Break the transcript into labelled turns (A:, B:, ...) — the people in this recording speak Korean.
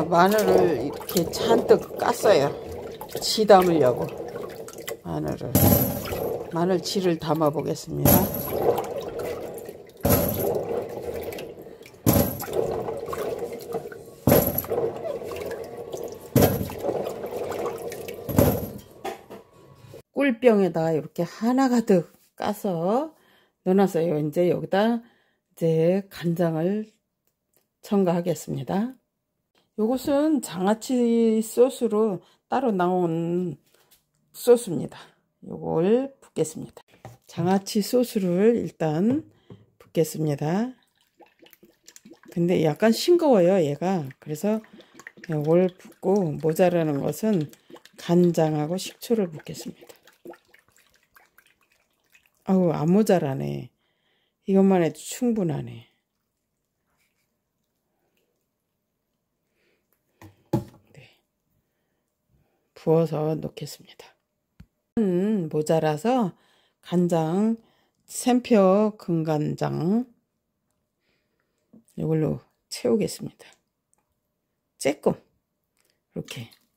A: 마늘을 이렇게 잔뜩 깠어요. 지 담으려고. 마늘지를 담아 보겠습니다. 꿀병에다 이렇게 하나 가득 까서 넣어놨어요. 이제 여기다 이제 간장을 첨가하겠습니다. 요것은 장아찌 소스로 따로 나온 소스입니다. 요걸 붓겠습니다. 장아찌 소스를 일단 붓겠습니다. 근데 약간 싱거워요, 얘가. 그래서 요걸 붓고 모자라는 것은 간장하고 식초를 붓겠습니다. 아우, 안 모자라네. 이것만 해도 충분하네. 네. 부어서 넣겠습니다. 모자라서 간장, 샘표 금간장 이걸로 채우겠습니다. 조금 이렇게